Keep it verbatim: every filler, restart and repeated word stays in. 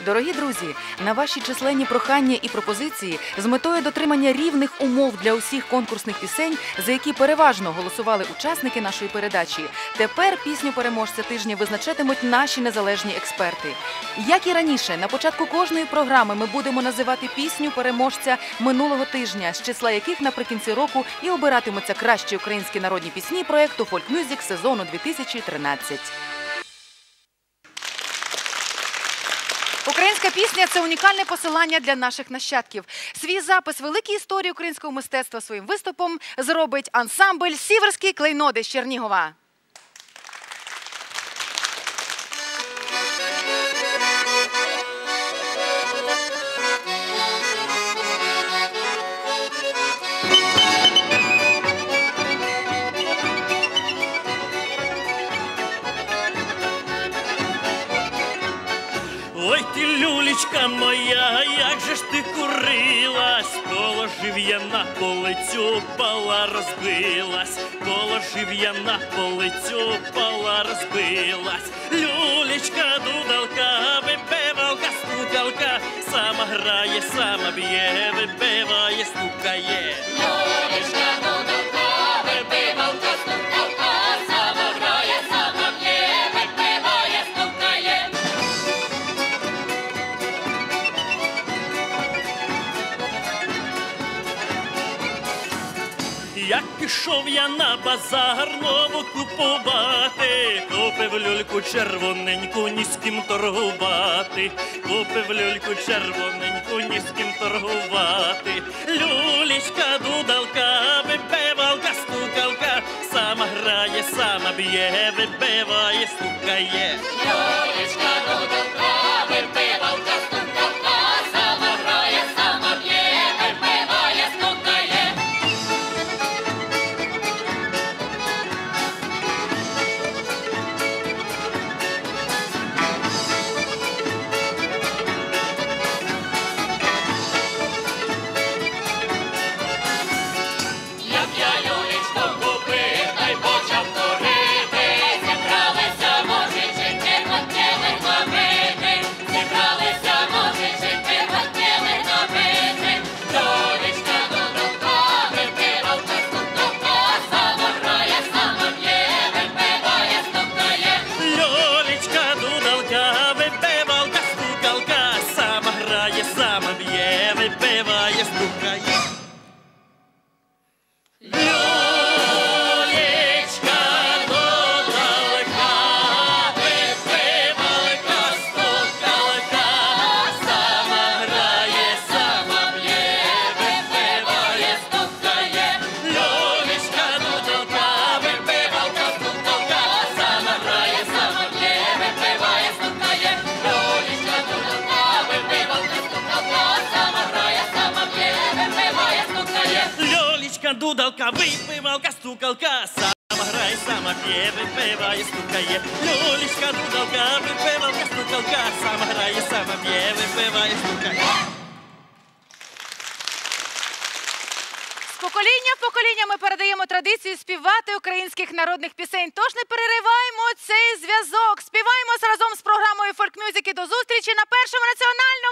Дорогі друзі, на ваші численні прохання і пропозиції з метою дотримання рівних умов для усіх конкурсних пісень, за які переважно голосували учасники нашої передачі, тепер пісню переможця тижня визначатимуть наші незалежні експерти. Як і раніше, на початку кожної програми ми будемо називати пісню переможця минулого тижня, з числа яких наприкінці року і обиратимуться кращі українські народні пісні проєкту «Folk Music» сезону дві тисячі тринадцять. Українська пісня – це унікальне посилання для наших нащадків. Свій запис великій історії українського мистецтва своїм виступом зробить ансамбль «Сіверські клейноди» з Чернігова. Ой ти, люлечка моя, як же ж ти курилась, положив я на полицю, пала розбилась, положив я на полицю, пала розбилась. Люлечка, дудалка, випивалка, стукалка, сама грає, сама б'є, випиває, стукає. Люлечка, дудалка, випивалка, стукалка, сама грає, сама б'є, випиває, стукає. Як пішов я на базар нову купувати, купив люльку червоненьку, ні з ким торгувати, купив люльку червоненьку, ні з ким торгувати. Люлечка, дудалка, випивалка, стукалка, сама грає, сама б'є, випиває, стукає. Люлечка, дудалка, випивалка, стукалка, сама грає, сама б'є, випиває, стукає. Дудалка, випивалка, стукалка, сама грає, сама п'є, випиває, стукає. Люлечка, дудалка, випивалка, стукалка, сама грає, сама п'є, випиває, стукає. З покоління в покоління ми передаємо традицію співати українських народних пісень. Тож не перериваємо цей зв'язок. Співаємося разом з програмою «Folk Music» і до зустрічі на Першому національному!